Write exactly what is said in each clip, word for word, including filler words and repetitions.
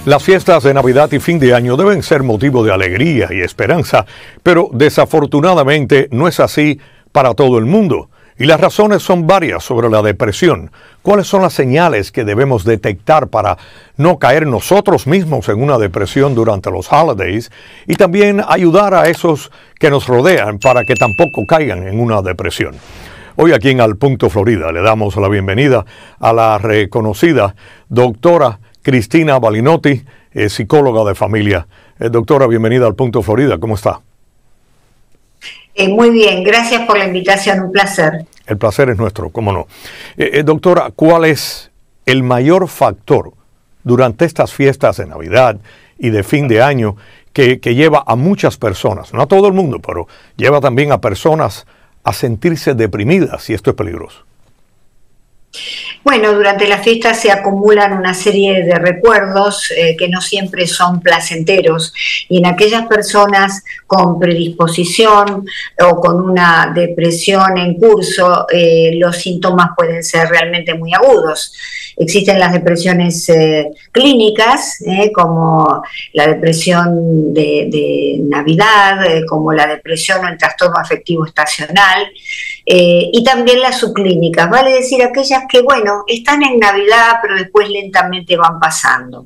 Las fiestas de Navidad y fin de año deben ser motivo de alegría y esperanza, pero desafortunadamente no es así para todo el mundo. Y las razones son varias sobre la depresión. ¿Cuáles son las señales que debemos detectar para no caer nosotros mismos en una depresión durante los holidays? Y también ayudar a esos que nos rodean para que tampoco caigan en una depresión. Hoy aquí en Al Punto Florida le damos la bienvenida a la reconocida doctora Cristina Balinotti, eh, psicóloga de familia. Eh, doctora, bienvenida al Punto Florida. ¿Cómo está? Eh, muy bien, gracias por la invitación, un placer. El placer es nuestro, cómo no. Eh, eh, doctora, ¿cuál es el mayor factor durante estas fiestas de Navidad y de fin de año que, que lleva a muchas personas, no a todo el mundo, pero lleva también a personas a sentirse deprimidas, y esto es peligroso? Bueno, durante las fiestas se acumulan una serie de recuerdos eh, que no siempre son placenteros, y en aquellas personas con predisposición o con una depresión en curso, eh, los síntomas pueden ser realmente muy agudos. Existen las depresiones eh, clínicas, eh, como la depresión de, de Navidad, eh, como la depresión o el trastorno afectivo estacional, eh, y también las subclínicas, vale decir aquellas que, bueno, están en Navidad, pero después lentamente van pasando.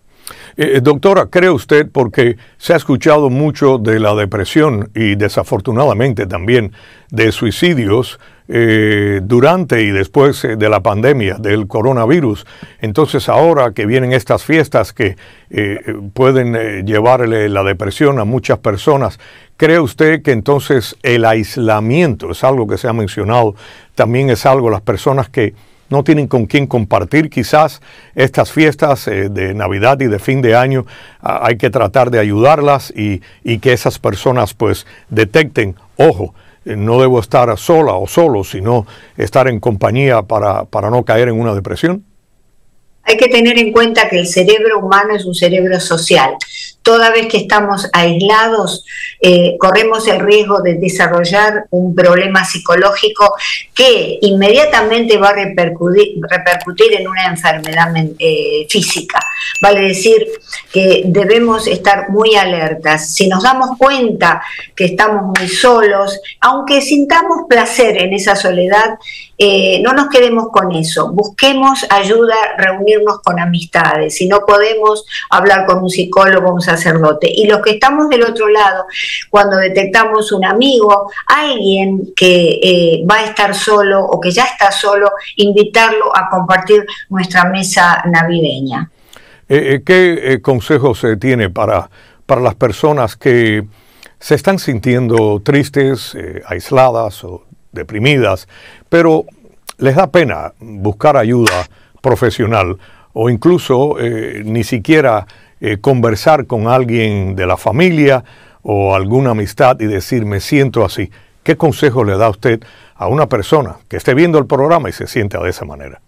Eh, doctora, ¿cree usted, porque se ha escuchado mucho de la depresión y desafortunadamente también de suicidios eh, durante y después eh, de la pandemia del coronavirus? Entonces ahora que vienen estas fiestas que eh, pueden eh, llevarle la depresión a muchas personas, ¿cree usted que entonces el aislamiento es algo que se ha mencionado? También es algo, las personas que no tienen con quién compartir quizás estas fiestas eh, de Navidad y de fin de año, ah, hay que tratar de ayudarlas y, y que esas personas pues detecten, ojo, eh, no debo estar sola o solo, sino estar en compañía para, para no caer en una depresión. Hay que tener en cuenta que el cerebro humano es un cerebro social. Toda vez que estamos aislados, eh, corremos el riesgo de desarrollar un problema psicológico que inmediatamente va a repercutir, repercutir en una enfermedad eh, física. Vale decir que debemos estar muy alertas. Si nos damos cuenta que estamos muy solos, aunque sintamos placer en esa soledad, eh, no nos quedemos con eso. Busquemos ayuda, reunirnos con amistades. Si no podemos, hablar con un psicólogo, un sacerdote. Y los que estamos del otro lado, cuando detectamos un amigo, alguien que eh, va a estar solo o que ya está solo, invitarlo a compartir nuestra mesa navideña. Eh, ¿Qué eh, consejos se tiene para, para las personas que se están sintiendo tristes, eh, aisladas o deprimidas, pero les da pena buscar ayuda profesional o incluso eh, ni siquiera eh, conversar con alguien de la familia o alguna amistad y decir me siento así? ¿Qué consejo le da usted a una persona que esté viendo el programa y se sienta de esa manera?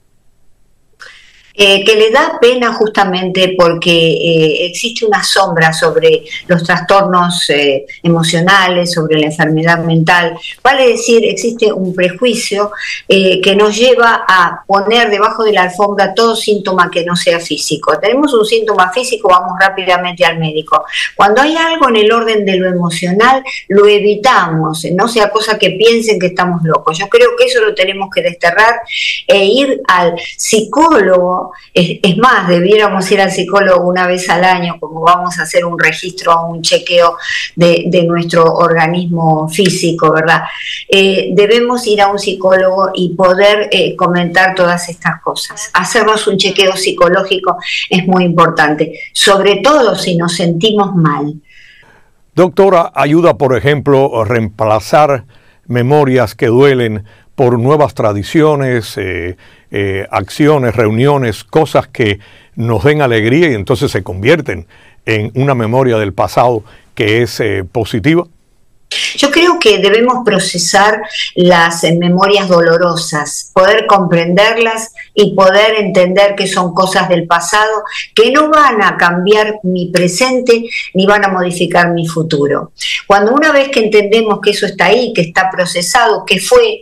Eh, que le da pena justamente porque eh, existe una sombra sobre los trastornos eh, emocionales, sobre la enfermedad mental. Vale decir, existe un prejuicio eh, que nos lleva a poner debajo de la alfombra todo síntoma que no sea físico. Tenemos un síntoma físico, vamos rápidamente al médico. Cuando hay algo en el orden de lo emocional, lo evitamos, no sea cosa que piensen que estamos locos. Yo creo que eso lo tenemos que desterrar e ir al psicólogo. Es, es más, debiéramos ir al psicólogo una vez al año, como vamos a hacer un registro, un chequeo de, de nuestro organismo físico, ¿verdad? Eh, debemos ir a un psicólogo y poder eh, comentar todas estas cosas. Hacernos un chequeo psicológico es muy importante, sobre todo si nos sentimos mal. Doctora, ¿ayuda, por ejemplo, a reemplazar memorias que duelen por nuevas tradiciones, eh, eh, acciones, reuniones, cosas que nos den alegría y entonces se convierten en una memoria del pasado que es eh, positiva? Yo creo que debemos procesar las eh, memorias dolorosas, poder comprenderlas y poder entender que son cosas del pasado que no van a cambiar mi presente ni van a modificar mi futuro. Cuando una vez que entendemos que eso está ahí, que está procesado, que fue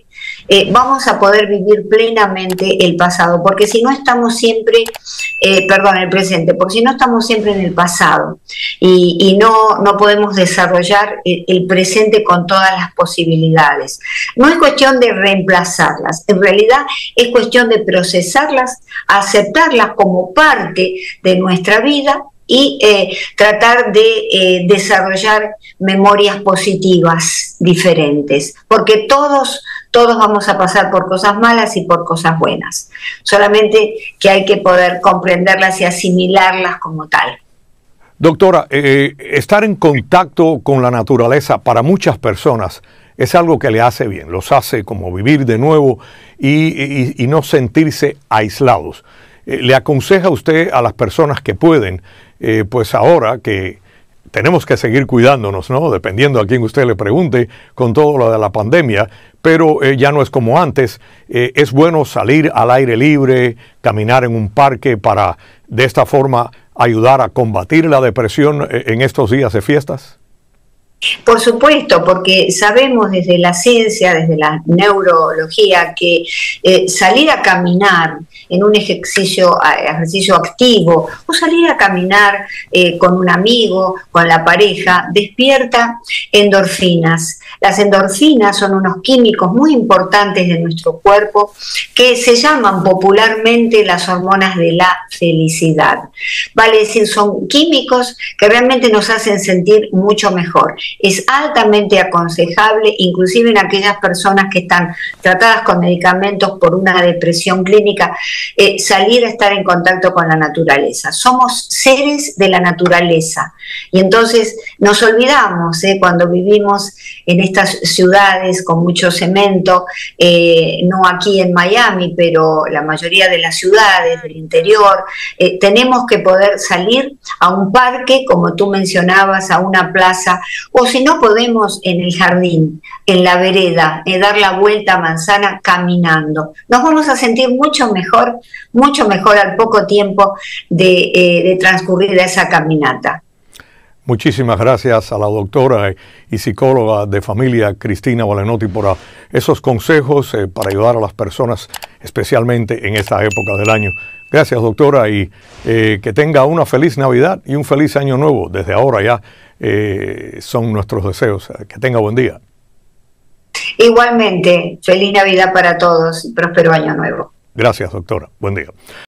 eh, vamos a poder vivir plenamente el pasado, porque si no estamos siempre, eh, perdón, el presente, porque si no estamos siempre en el pasado y, y no, no podemos desarrollar el, el presente con todas las posibilidades. No es cuestión de reemplazarlas, en realidad es cuestión de procesarlas, aceptarlas como parte de nuestra vida y eh, tratar de eh, desarrollar memorias positivas diferentes, porque todos, todos vamos a pasar por cosas malas y por cosas buenas, solamente que hay que poder comprenderlas y asimilarlas como tal. Doctora, eh, estar en contacto con la naturaleza para muchas personas es algo que le hace bien, los hace como vivir de nuevo y, y, y no sentirse aislados. Eh, ¿Le aconseja usted a las personas que pueden, eh, pues ahora que tenemos que seguir cuidándonos, ¿no? Dependiendo a quién usted le pregunte con todo lo de la pandemia, pero eh, ya no es como antes, eh, es bueno salir al aire libre, caminar en un parque para de esta forma ayudar a combatir la depresión en estos días de fiestas? Por supuesto, porque sabemos desde la ciencia, desde la neurología, que eh, salir a caminar en un ejercicio, ejercicio activo o salir a caminar eh, con un amigo, con la pareja, despierta endorfinas. Las endorfinas son unos químicos muy importantes de nuestro cuerpo que se llaman popularmente las hormonas de la felicidad. Vale decir, son químicos que realmente nos hacen sentir mucho mejor. Es altamente aconsejable, inclusive en aquellas personas que están tratadas con medicamentos por una depresión clínica, eh, salir a estar en contacto con la naturaleza. Somos seres de la naturaleza y entonces nos olvidamos eh, cuando vivimos en estas ciudades con mucho cemento, eh, no aquí en Miami, pero la mayoría de las ciudades del interior, eh, tenemos que poder salir a un parque, como tú mencionabas, a una plaza, o si no podemos en el jardín, en la vereda, eh, dar la vuelta a manzana caminando. Nos vamos a sentir mucho mejor, mucho mejor al poco tiempo de, eh, de transcurrir esa caminata. Muchísimas gracias a la doctora y psicóloga de familia Cristina Valenotti por esos consejos eh, para ayudar a las personas, especialmente en esta época del año. Gracias, doctora, y eh, que tenga una feliz Navidad y un feliz Año Nuevo. Desde ahora ya eh, son nuestros deseos. Que tenga buen día. Igualmente, feliz Navidad para todos y próspero Año Nuevo. Gracias, doctora. Buen día.